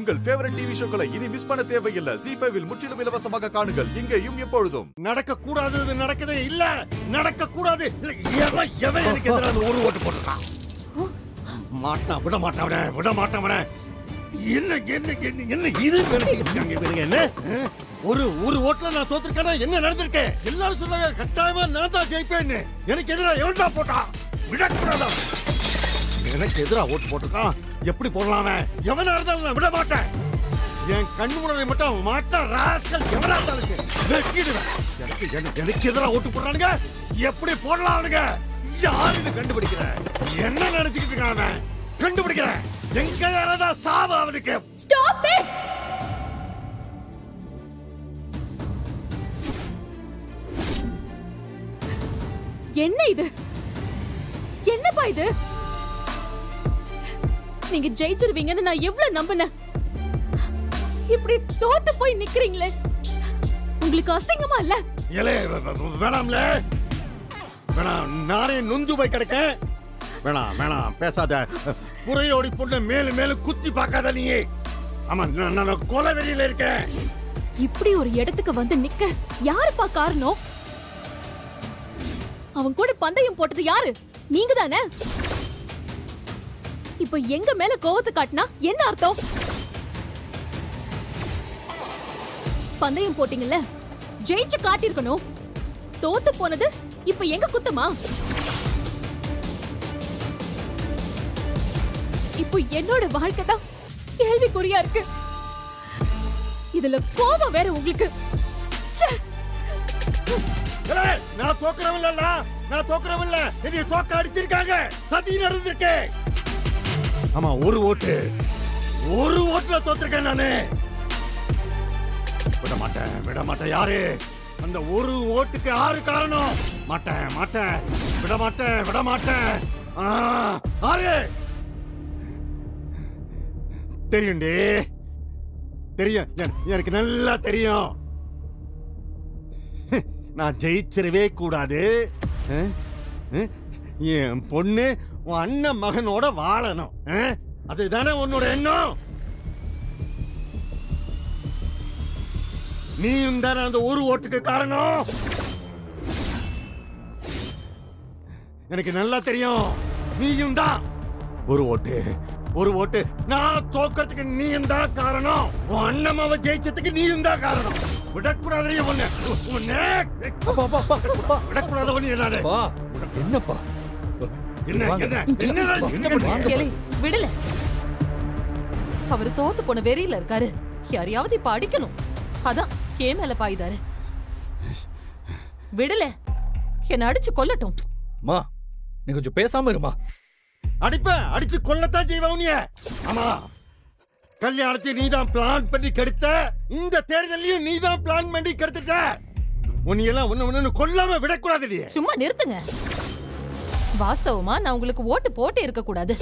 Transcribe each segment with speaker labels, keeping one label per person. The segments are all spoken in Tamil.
Speaker 1: உங்கள் ஃபேவரட் டிவி ஷோக்களை இனி மிஸ் பண்ண தேவையில்லை. Zee5 இல் முற்றிலும் இலவசமாக காணுங்கள். இங்கேயும் எப்பொழுதும்.
Speaker 2: நடக்க கூடாதது நடக்கதே இல்ல. நடக்க கூடாது. எவன் எனக்கு எதிராக ஒரு ஓட்டு போட்டுட்டான். மாட்டான் விட மாட்டான். என்ன இது என்ன ஒரு ஓட்டுல நான் தோத்துருக்கேன்னா என்ன நடந்திருக்கேன்? எல்லாரும் சொன்னாங்க கட்டாயமா நான் தான் ஜெயிப்பேன்னு. எனக்கு எதிராக எவன்டா போட்டான்? விடக்கூடாதா? எனக்கு எதிராக ஓட்டு போட்டிருக்கான். எப்படி போடலாமே? எவனா இருந்தாலும் நான் விட மாட்டேன். என் கண்ணு முன்னாடி மட்டும் மாட்டான் ராஸ்கல். எவனா இருந்தாலும் வெட்டிடுவேன். எனக்கு எதிராக ஓட்டு போடுறானுங்க. எப்படி போடலானுங்க? யாருன்னு கண்டுபிடிக்கிறேன். என்ன நினைச்சுக்கிட்டு இருக்காங்க? கண்டுபிடிக்கிறேன். எங்க யாராவது சாவு அவனுக்கு.
Speaker 3: Stop it. என்ன இது? என்னப்பா இது? நீங்க ஜெயிச்சிருவீங்கன்னு நான் எவ்வளவு நம்பினேன். இப்படி தோத்து போய் நிக்கிறீங்களே, உங்களுக்கு அசிங்கமா இல்ல?
Speaker 2: வேணாம்ல, வேணாம். நானே நொந்து போய் கிடக்கேன். வேணாம் பேசாத. புறையோடி பொண்ணு மேலும் குத்தி பார்க்காத நீ. ஆமா, நான் கொலை வெறியில இருக்கேன்.
Speaker 3: இப்படி ஒரு இடத்துக்கு வந்து நிக்க யாருப்பா காரணம்? அவன் கூட பந்தயம் போட்டது யாரு? நீங்க தானே? இப்ப எங்க மேல கோவத்தை காட்டினா என்ன அர்த்தம்? பந்தயம் போட்டீங்கல்ல, ஜெயிச்சு காட்டிருக்கணும். தோத்து போனது இப்ப எங்க குத்தமா? இப்போ என்னோட வாழ்க்கை தான் கேள்விக்குறியா இருக்கு. இதுல கோபம் வேற உங்களுக்கு.
Speaker 2: நான் தோக்குறவில்ல. என்னைய தோக்க அடிச்சிருக்காங்க. சதி நடந்திருக்கு. ஆமா, ஒரு ஓட்டுல தோத்திருக்கேன் நானு. விட மாட்டேன். யாரு அந்த ஒரு ஓட்டுக்கு யாரு காரணம்? மாட்டேன். விட மாட்டேன். யாரு? தெரியும். எனக்கு நல்லா தெரியும். நான் ஜெயிச்சிடவே கூடாது. என் பொண்ணு உன் அண்ணன் மகனோட வாழணும். அதுதானே உன்னோட எண்ணம். நீயும் தானே அந்த ஒரு ஓட்டுக்கு காரணம். எனக்கு நல்லா தெரியும். நீயும் தான் ஒரு ஓட்டு. நான் தோக்கிறதுக்கு நீயும் தான் காரணம். உன் அண்ணன் அவ ஜெயிச்சதுக்கு நீயும் தான் காரணம். விடக்கூடாது.
Speaker 4: என்னப்பா
Speaker 5: விடல. அவரு தோத்து போன வெறியில இருக்காரு. யாரையாவது இப்ப அடிக்கணும். அதான் ஏன் மேல பாய்தாரு. விடல. என்ன அடிச்சு கொல்லட்டும்.
Speaker 4: நீ கொஞ்சம் பேசாம இருமா.
Speaker 2: அடிச்சு கொல்லத்தான் செய்வ. ஆமா, கல்யாணத்தை நீதான் பிளான் பண்ணி கெடுத்த. இந்த தேர்தலையும் நீதான் பிளான் பண்ணி கெடுத்துட்ட. உன்னையெல்லாம் ஒண்ணு கொல்லாம விடக்கூடாது.
Speaker 5: சும்மா நிறுத்துங்க. வாஸ்தவமா நான் உங்களுக்கு ஓட்டு போட்டே இருக்க கூடாது.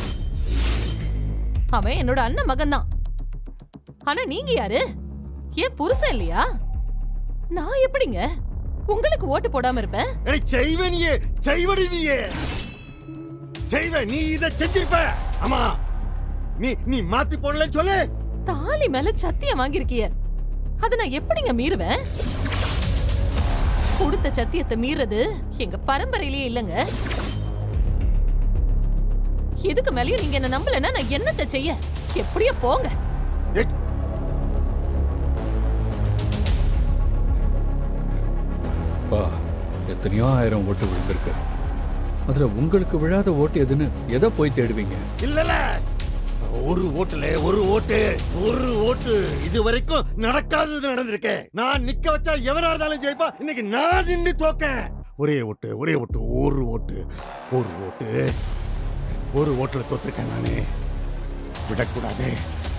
Speaker 5: அவன் என்னோட அண்ணன் மகன் தான். ஆனா நீங்க யாரு? ஏன் புருஷன் இல்லையா? நான் எப்படிங்க உங்களுக்கு ஓட்டு போடாம இருப்பேன்?
Speaker 2: நீ இத செஞ்சிருப்ப. ஆமா, நீ மாத்தி போடலன்னு சொல்லு.
Speaker 5: தாலி மேல சத்தியம் வாங்கிருக்கிய. அத நான் எப்படிங்க மீறுவேன்? கொடுத்த சத்தியத்தை மீறது எங்க பரம்பரையிலேயே இல்லங்க. எதுக்கு மேலயும் நீங்க என்ன நம்பலன்னா நான் என்னத்தை செய்ய? எப்படியோ போங்க.
Speaker 4: எத்தனையோ ஆயிரம் ஓட்டு விழுந்திருக்கு. அதுல உங்களுக்கு விழாத ஓட்டு எதுன்னு எதை போய் தேடுவீங்க?
Speaker 2: இல்ல, ஒரு ஓட்டு இது வரைக்கும் நடக்காதது நடந்திருக்கு. நான் நிக்க வச்சா எவரா இருந்தாலும் ஜெயிப்பா. இன்னைக்கு நான் நின்று தோக்கேன். ஒரே ஓட்டு. ஒரு ஓட்டுல தோத்திருக்கேன் நானே. விடக்கூடாது.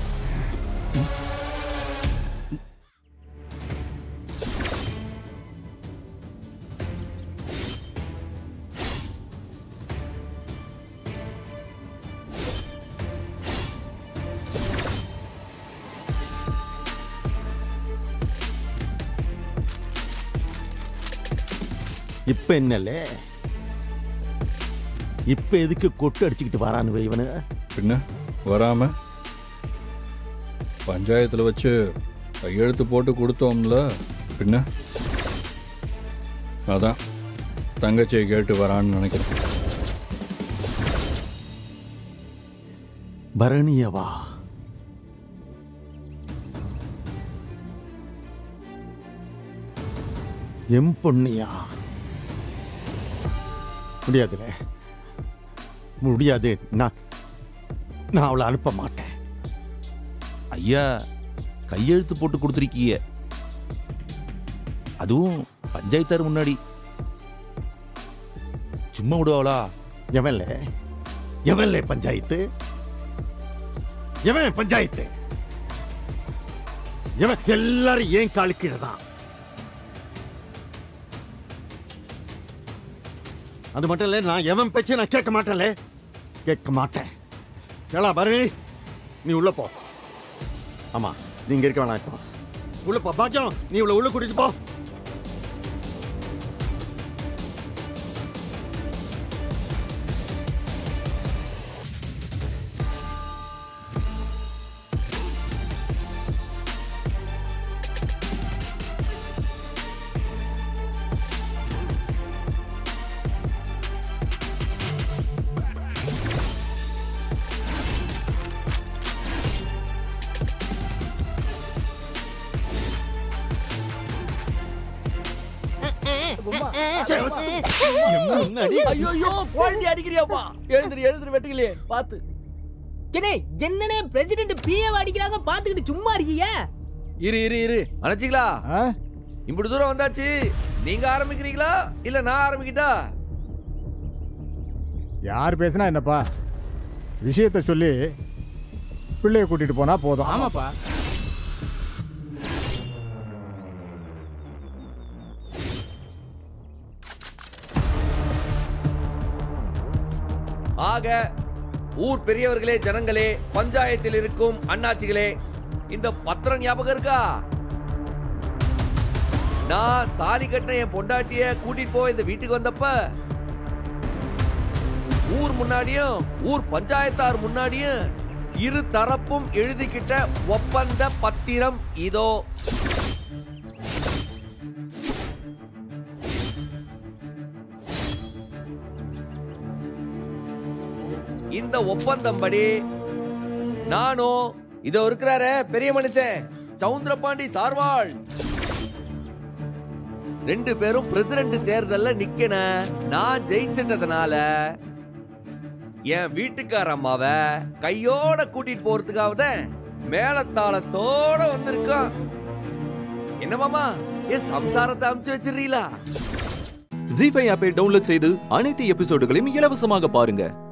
Speaker 2: இப்ப என்னல? இப்ப எதுக்கு கொட்டு அடிச்சுக்கிட்டு வரானு இவனு?
Speaker 4: பின்ன வராம பஞ்சாயத்துல வச்சு கையெழுத்து போட்டு கொடுத்தோம்ல, பின்ன அதான் தங்கச்சியை கேட்டு வரான்னு நினைக்கிறேன்.
Speaker 2: பரணியவா? எம் பொண்ணியா? முடியாதுல, முடியாது. நான் அவளை அனுப்ப மாட்டேன்.
Speaker 6: ஐயா, கையெழுத்து போட்டு கொடுத்துருக்கீங்க, அதுவும் பஞ்சாயத்தார் முன்னாடி. சும்மா விடுவாளா?
Speaker 2: எவன்ல பஞ்சாயத்து? எவன் பஞ்சாயத்து? எவன்? எல்லாரும் ஏன் காலுக்கீழதான். அது மட்டும் இல்ல, நான் எவன் பேச்சு நான் கேட்க மாட்டேன். கேளா பாரு, நீ உள்ள போ. ஆமா, நீங்க இருக்க வேணாம். இப்போ உள்ள போ. பாக்கியம், நீ உள்ள கூட்டிட்டு போ.
Speaker 7: ஐயோ, குழந்தை அடிக்கிறியாப்பா? எழுந்துரு வெட்டுகளே பாத்து.
Speaker 8: என்னனே பிரசிடென்ட் பிஏ அடிக்கிறாங்க, பாத்துக்கிட்டு சும்மா இருக்கீங்க?
Speaker 6: இரு அணைச்சிங்களா? இப்படி தூரம் வந்தாச்சு, நீங்க ஆரம்பிக்கிறீங்களா இல்ல நான் ஆரம்பிக்கிட்டா?
Speaker 9: யார் பேசினா என்னப்பா, விஷயத்தை சொல்லி பிள்ளைய கூட்டிட்டு போனா போதும்.
Speaker 7: ஆமாப்பா.
Speaker 6: ஆக ஊர் பெரியவர்களே, ஜனங்களே, பஞ்சாயத்தில் இருக்கும் அண்ணாச்சிகளே, இந்த பத்திரம் ஞாபகம் இருக்கா? நான் தாலி கட்டின என் பொண்டாட்டிய கூட்டிட்டு போய் இந்த வீட்டுக்கு வந்தப்ப ஊர் முன்னாடியும் ஊர் பஞ்சாயத்தார் முன்னாடியும் இரு தரப்பும் எழுதிக்கிட்ட ஒப்பந்த பத்திரம் இதோ. இந்த ஒப்பந்தம் படி நானும் இதோ இருக்கிறாரு பெரிய மனுஷன் சவுந்தரபாண்டி சார்வாள், 2 பேரும் பிரசிடென்ட் தேர்தல்ல நிக்கன. நான் ஜெயிச்சிட்டதுனால என் வீட்டுக்கார அம்மாவை கையோட கூட்டிட்டு போறதுக்காக மேலத்தாளத்தோட வந்திருக்கான். என்ன மாமா, என் சம்சாரத்தை அமுச்சு வச்சிருக்கீங்களா?
Speaker 10: ஜீ5 ஆப்பை டவுன்லோட் செய்து அனைத்து எபிசோடுகளையும் இலவசமாக பாருங்க.